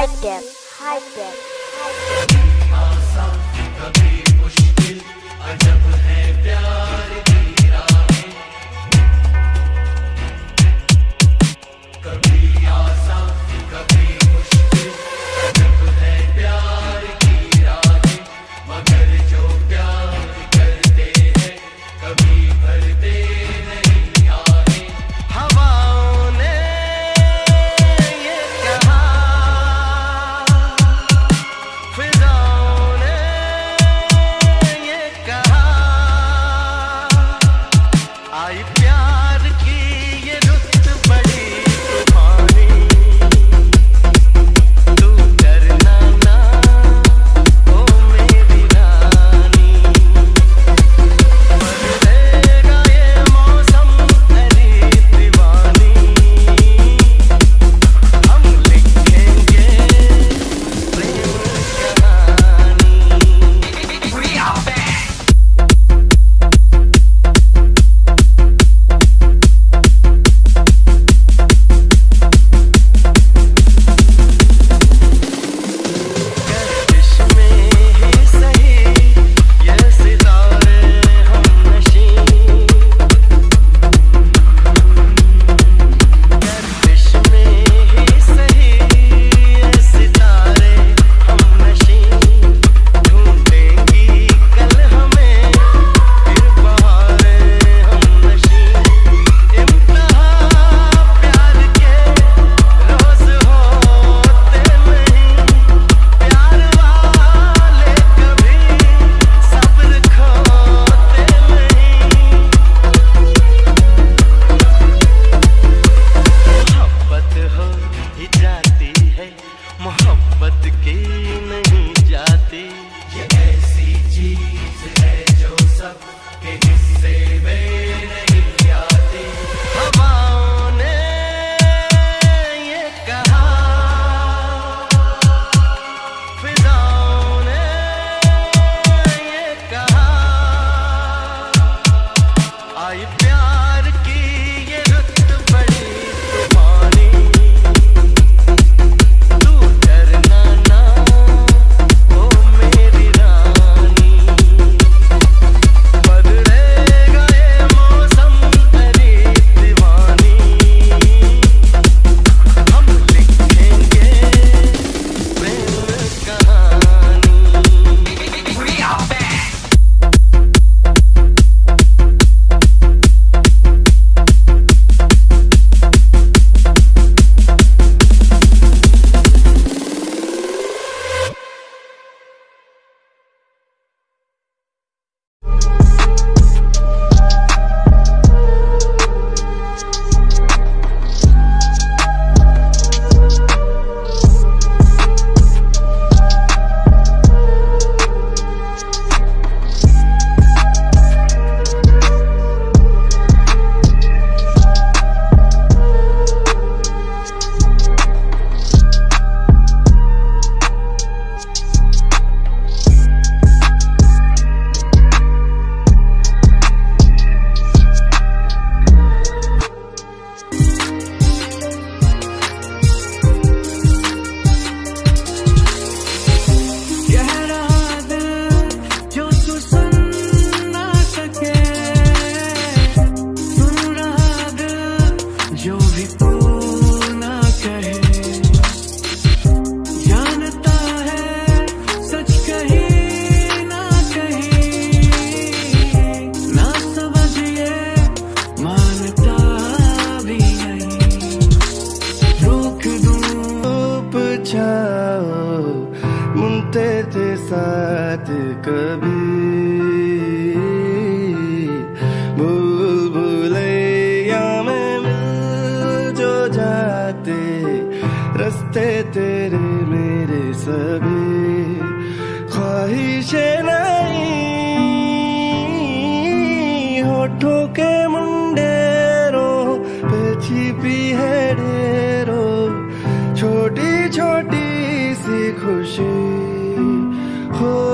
आसान कभी मुश्किल अजब है प्यार की राहें, कभी आसान कभी मुश्किल अजब है प्यार की राहें, मगर जो प्यार करते हैं कभी भरते नहीं आहें। हवाओं ने ये कहा, फिजाओं ने ये कहा, आई प्यार की ये रुत बड़ी तूफानी, तू डरना ना ओ मेरी रानी, बदलेगा ये मौसम तेरी दीवानी, हम लिखेंगे प्रेम कहानी। We are back. गर्दिश में ही सही ये सितारे हम नशी, गर्दिश में ही सही ये सितारे हम नशी, ढूंढेंगी कल हमें फिर बहारें हम नशी, इम्तिहा प्यार के रोज होते नहीं, प्यार वाले कभी सब्र खोते नहीं, मोहब्बत हो ही जाती है, मोहब्बत की नहीं जाती, ये ऐसी चीज है जो सब के हिस्से में नहीं आती। हवाओं ने ये कहा, फिजाओं ने ये कहा, आई प्यार की ये रुत बड़ी तूफानी, तू डरना ना ओ मेरी रानी, बदलेगा ये मौसम तेरी दीवानी, हम लिखेंगे प्रेम कहानी। We are back. तेरे साथ कभी भूल भुलैया में मिल जो जाते, रास्ते तेरे मेरे सभी ख्वाहिशें नहीं, होठों के मुंडेरों पे छिपी है ढेरों छोटी छोटी सी खुशी हो।